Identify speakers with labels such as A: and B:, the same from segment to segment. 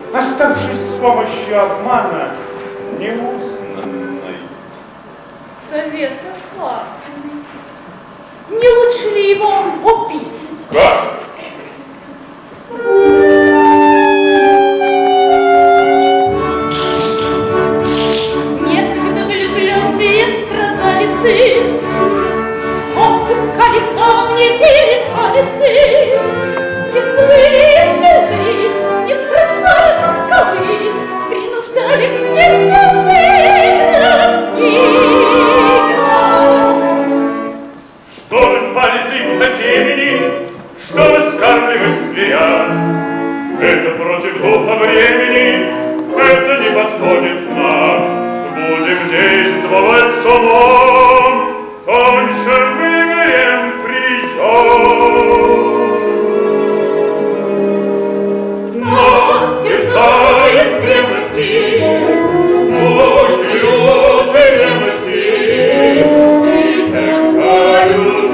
A: оставшись с помощью обмана неузнанной.
B: Совет опасный. Не лучше ли его убить?
A: Как?
B: Некогда влюбленные страдалицы отпускали камни перед палицей. Теплые милые, не бросали тосковы, принуждали к смертным играм.
A: Чтобы пальцы до темени, чтобы скармливать зверя, это против духа времени, это не подходит нам. Будем действовать с умом, раньше выберем прием. Нас терзает древности, муки лютой ревности, и такая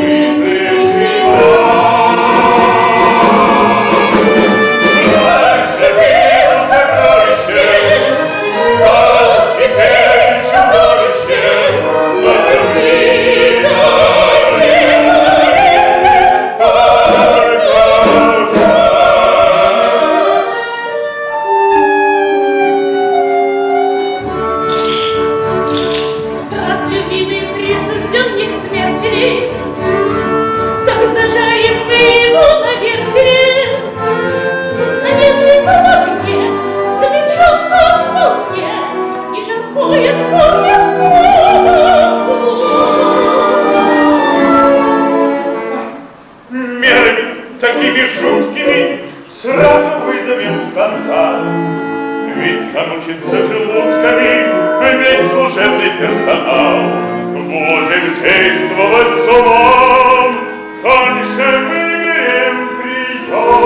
A: такими жуткими сразу вызовем скандал. Ведь замучится желудками весь служебный персонал. Будем действовать с умом, раньше выберем прием.